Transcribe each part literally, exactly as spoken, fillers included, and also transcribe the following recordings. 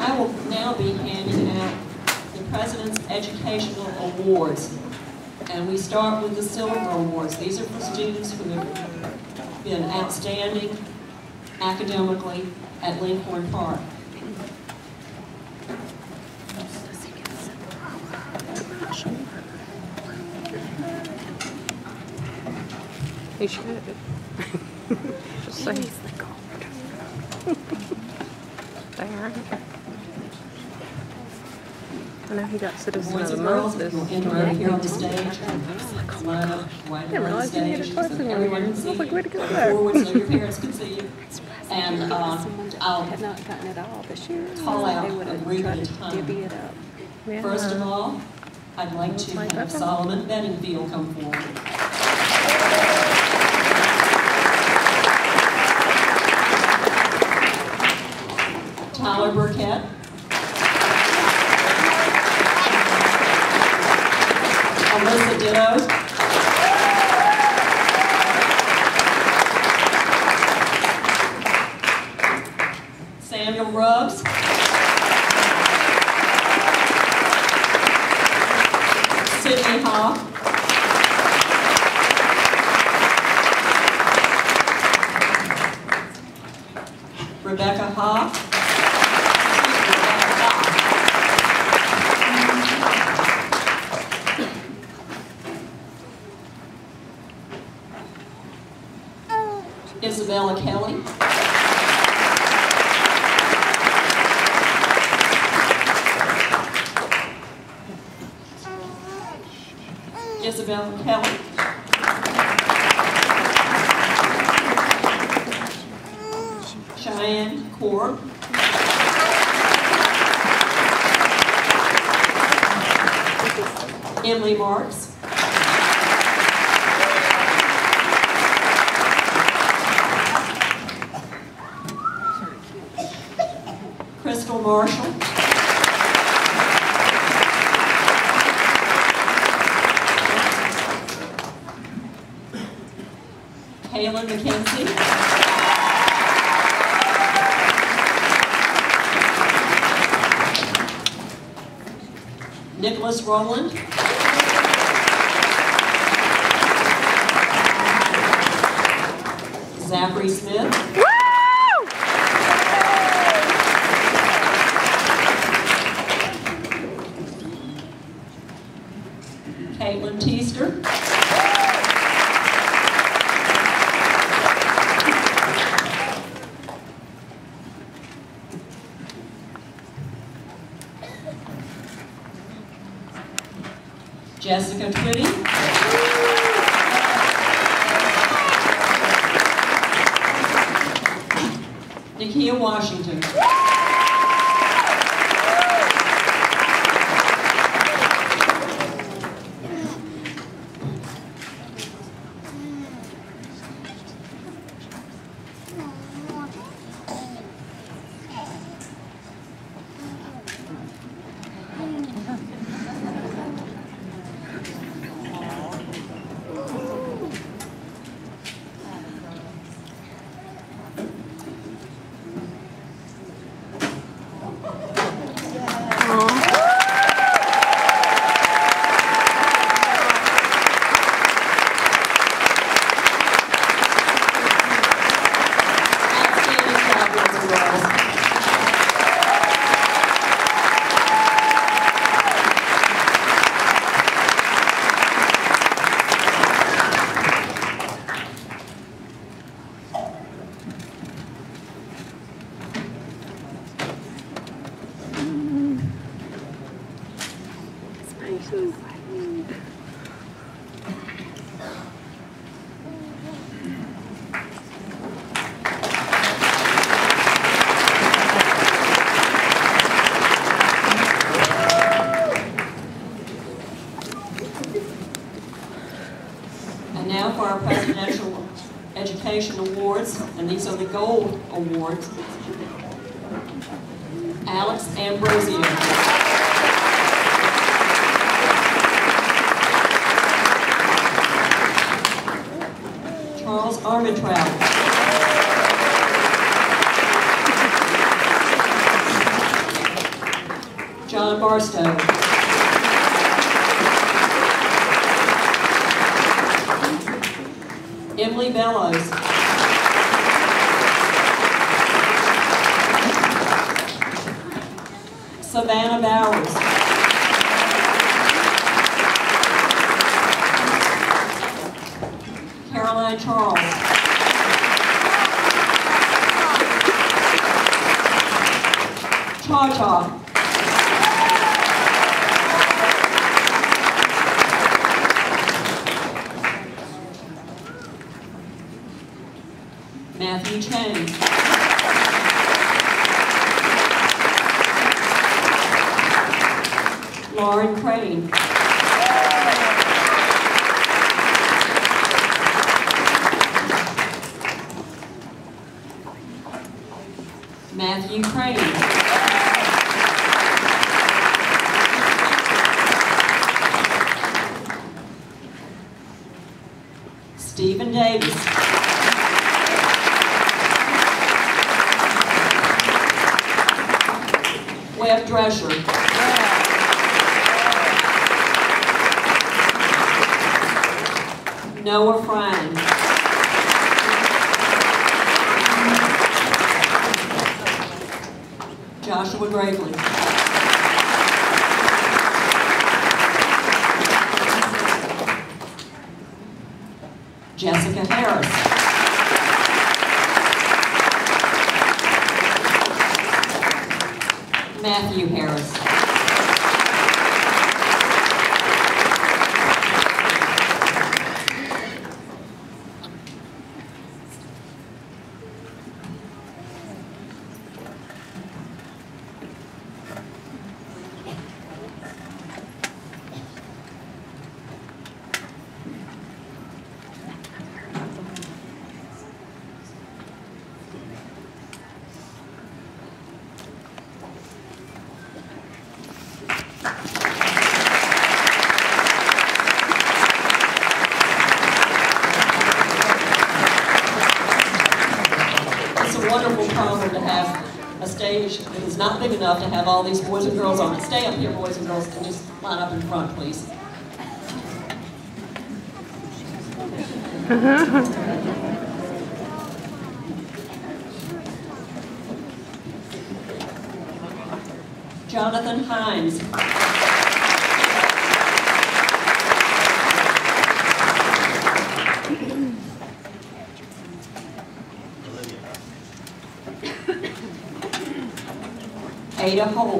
I will now be handing out the President's Educational Awards. And we start with the Silver Awards. These are for students who have been outstanding academically at Lincoln Park. He should. Just say. There. I know he got Citizen Boys of and the girls, Month. you'll enter over here on the stage. Line up right I didn't on the realize you needed stage a so person everyone over can here. see I was like, you. where'd it go Go back? forward so your parents can see you. And uh, I'll had not gotten it all this year. call out They would a have group tried at a to time. divvy it up. Yeah. First of all, I'd like to Like have that. Solomon Bedingfield come forward. Tyler Burkett. Alyssa Ditto. Samuel Rubbs. Sydney Hoff. Rebecca Hoff. Isabella Kelly. Isabella Kelly. Cheyenne Corb. Emily Marks. Crystal Marshall. Kaylin McKenzie. Nicholas Rowland. Zachary Smith. Caitlin Teester. Jessica Twitty. Nakia Washington. And now for our Presidential Education Awards, and these are the Gold Awards. Alex Ambrosio. Charles Armentrout. John Barstow. Emily Bellows. Savannah Bowers. Caroline Charles. Cha-Cha. Matthew Chang. Lauren Crane. Matthew Crane. Stephen Davis. Webb Drescher. Noah Frine. Joshua Gravely. Jessica Harris. Matthew Harris. Wonderful problem to have a stage that is not big enough to have all these boys and girls on it. Stay up here, boys and girls, and just line up in front, please. Jonathan Hines. Ada Holt.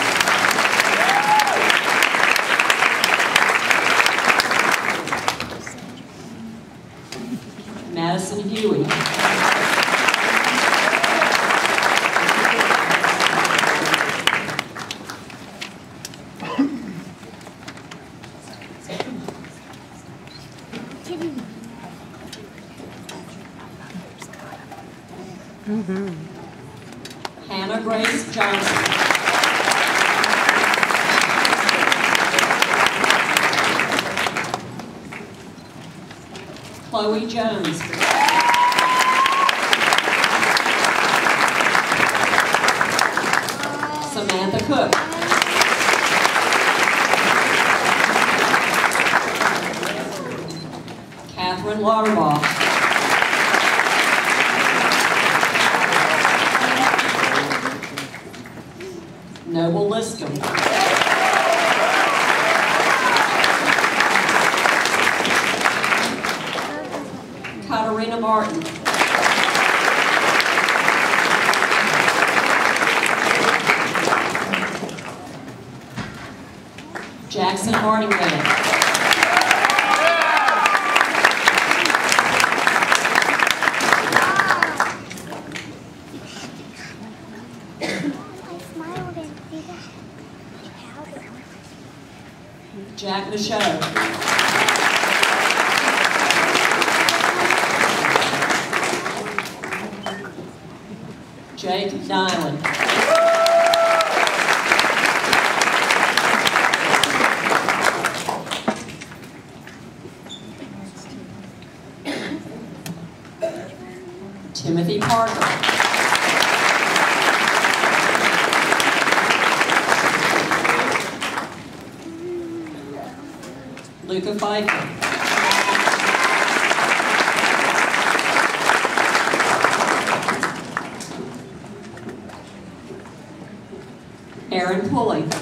Madison Huey. Mm-hmm. Hannah Grace Johnson. Chloe Jones. Samantha Cook. Catherine Lauterbach. Noble Liscombe. Katarina Martin. Jackson Hardingman. Jack Michaud. Jake Dylan. Timothy Parker. Luca Pfeiffer. Aaron Pulley.